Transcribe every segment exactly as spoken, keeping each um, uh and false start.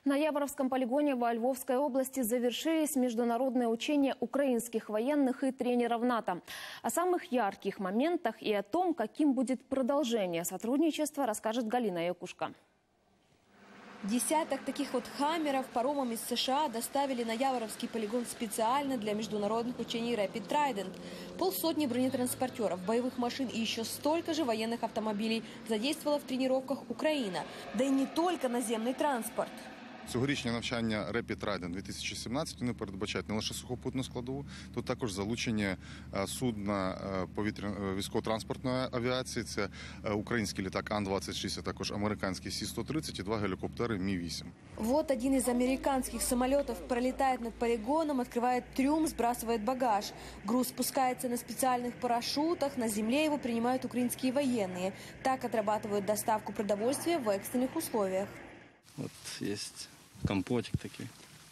На Яворовском полигоне во Львовской области завершились международные учения украинских военных и тренеров НАТО. О самых ярких моментах и о том, каким будет продолжение сотрудничества, расскажет Галина Якушка. Десяток таких вот «Хаммеров» паромом из США доставили на Яворовский полигон специально для международных учений Rapid Trident. Полсотни бронетранспортеров, боевых машин и еще столько же военных автомобилей задействовала в тренировках Украина. Да и не только наземный транспорт. Цьогорічні навчання Rapid Trident дві тисячі сімнадцять вони передбачають не лише сухопутну складову, тут також залучення судна повітряної військово-транспортної авіації. Це український літак Ан двадцять шість, а також американський Сі сто тридцять і два гелікоптери Мі вісім. Вот один из американских самолетов пролетает над полигоном, открывает трюм, сбрасывает багаж. Груз спускается на специальных парашютах, на земле его принимают украинские военные. Так отрабатывают доставку продовольствия в экстренных условиях. Вот есть компотик такой.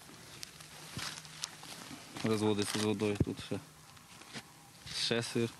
Розводиться з водою. Тут ще, ще сир.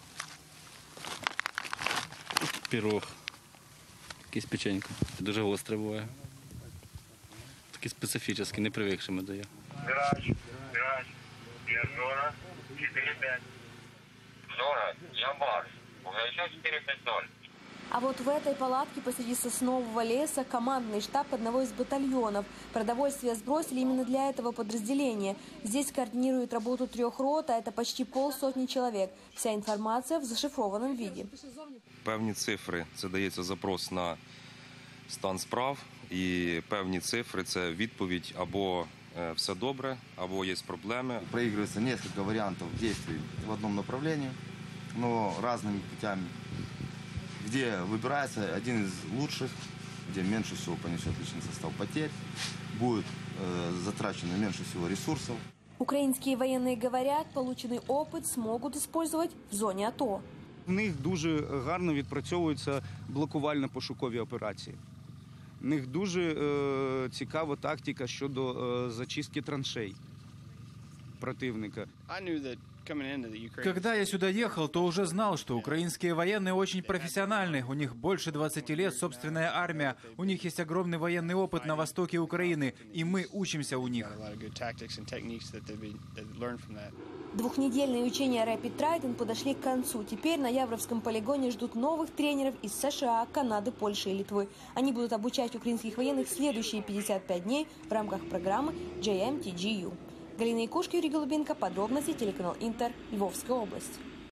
Пирог. Якийсь печенька. Дуже гостре буває. Такий специфічний, не привикший ми до його. Гараж, гараж, я зона, чотири п'ять. Зона, я Марс, уже чотири п'ять ноль. А вот в этой палатке посреди соснового леса командный штаб одного из батальонов. Продовольствие сбросили именно для этого подразделения. Здесь координируют работу трех рот, а это почти полсотни человек. Вся информация в зашифрованном виде. Певні цифри – це дається запрос на стан справ. І певні цифри – це відповідь або все добре, або є проблеми. Проигрывается несколько вариантов действий в одном направлении, но разными путями, где выбирается один из лучших, где меньше всего понесет личный состав потерь, будет э, затрачено меньше всего ресурсов. Украинские военные говорят, полученный опыт смогут использовать в зоне АТО. В них дуже гарно відпрацьовуються блокувально-пошукові операції. В них дуже е, цікава тактика щодо е, зачистки траншей противника. Когда я сюда ехал, то уже знал, что украинские военные очень профессиональны. У них больше двадцати лет собственная армия. У них есть огромный военный опыт на востоке Украины, и мы учимся у них. Двухнедельные учения Rapid Trident подошли к концу. Теперь на Яворовском полигоне ждут новых тренеров из США, Канады, Польши и Литвы. Они будут обучать украинских военных следующие пятьдесят пять дней в рамках программы джей эм ти джи ю. Галина Якушка, Юрий Голубенко. Подробности телеканал Интер, Львовская область.